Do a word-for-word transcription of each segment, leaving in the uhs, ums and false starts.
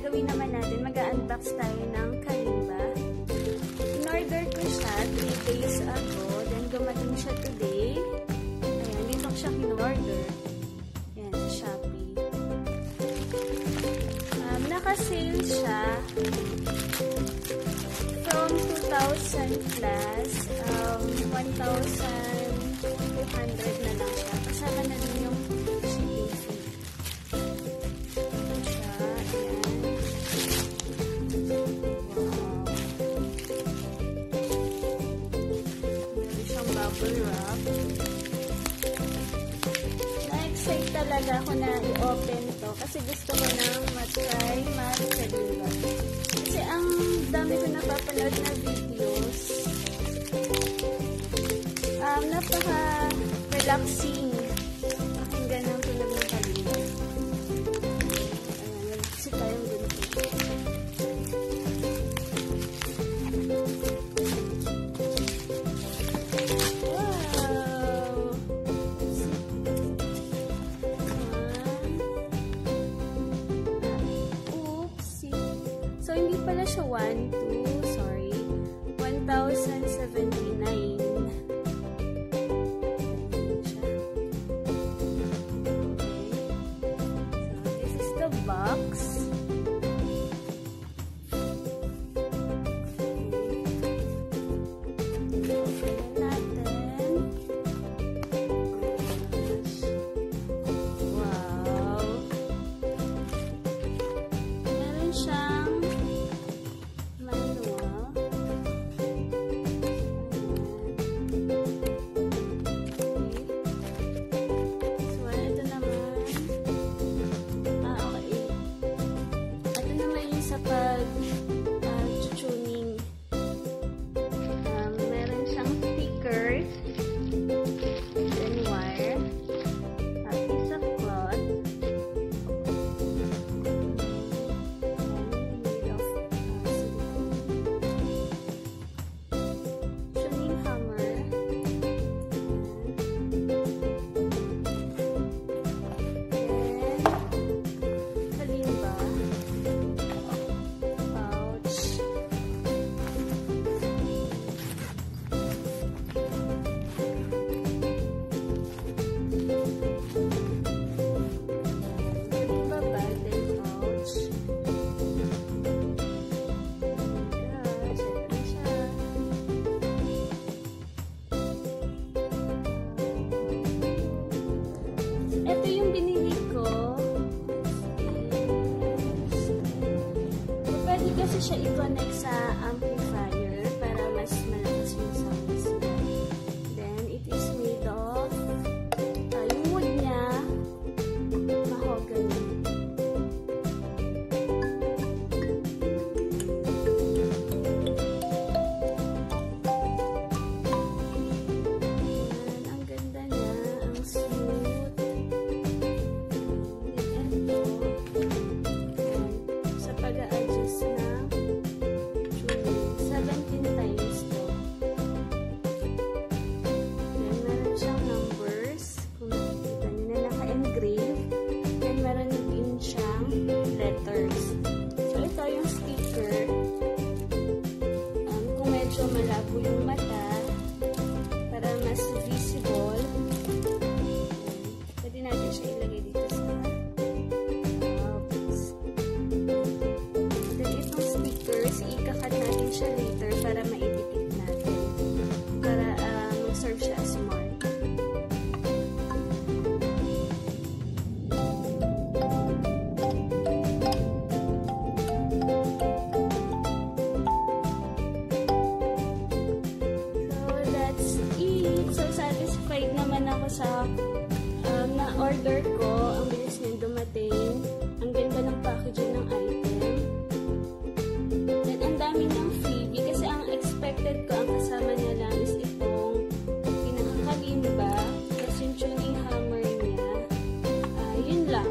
gagawin naman natin, mag-unbox tayo ng Kalimba. In-order ko siya three days ago, then dumating siya today. Ayan, dito ko siya in-order. Ayan, sa Shopee. Um, naka-sale siya from two thousand plus, um, one thousand two hundred na lang siya. Kasama na din yung shipping fee. Ito siya. Ayan. Wow. Meron siyang bubble wrap. Na-excite talaga ako na i-open to kasi gusto ko nang matry mag-Kalimba. Kasi ang dami ko napapanood na videos. Um, napaka-relaxing. Pakinggan ng tunog ng Kalimba. Ayan, nag-isip tayong ganito. Wow! Oopsie. So, hindi pala siya one, two, sorry. one thousand seventy-nine. Box. Open natin. Wow. Meron siyang manual. So, ito naman. Sa pag-tuning. Uh, um, meron siyang stickers, then wire, a piece of cloth, tuning hammer, then Kalimba. Ito yung binili ko. Pwede kasi siya i-connect sa amplifier para mas malakas yung sounds. Then, it is made of uh, yung wood niya, mahogany. Ang ganda niya, ang smooth. Pag-a-adjust na seventeen times to. Then, meron siyang numbers. Kung nakikita nyo na naka-engrave. Then, meron din siyang letters. So, ito yung sticker. Um, kung medyo malabo yung mata, para mas visible, pwede natin siya ilagay dito sa ikakat natin siya later para maidikit natin. Para uh, mag-serve siya as mark. So, that's it. So, satisfied naman ako sa um, na-order ko. Ang bilis niya dumating. Ang ganda ng packaging ng item. Dami ng freebie kasi ang expected ko, ang kasama niya lang is itong pinaka-Kalimba, tapos yung tuning hammer niya, uh, yun lang.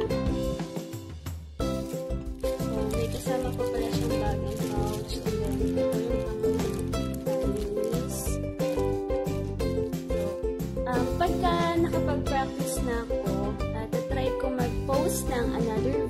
So, may kasama ko pala siyang bag and pouch, and then ito yung pang-linis. So, um, pagka nakapag-practice na ako, uh, tatry ko mag-post ng another